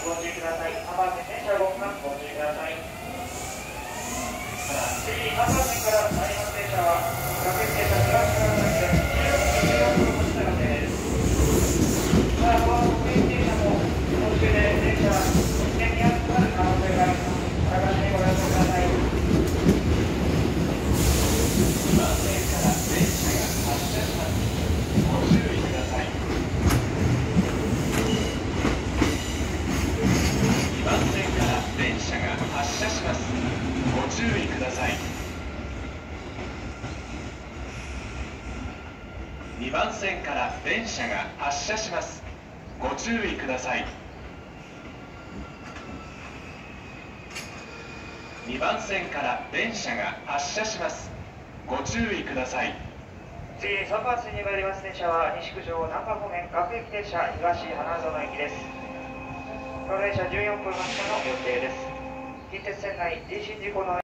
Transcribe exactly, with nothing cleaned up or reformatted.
ご注意ください。さんばん線電車ごふんご注意ください。次、さんばん線からなります電車は、各駅停車東から先でじゅうよんぷんごしの予定です。また、この各駅停車も途中で電車運転見合わせとなる可能性があります。お探しにご了承ください。 にばん線から電車が発車します。ご注意ください。にばん線から電車が発車します。ご注意ください。にばん線から電車が発車します。ご注意ください。にばん線から電車が発車します。ご注意ください。 次、さんばん線に参ります電車は西九条難波方面各駅停車東花園駅です。この電車じゅうよんぷん発車の予定です。近鉄線内人身事故の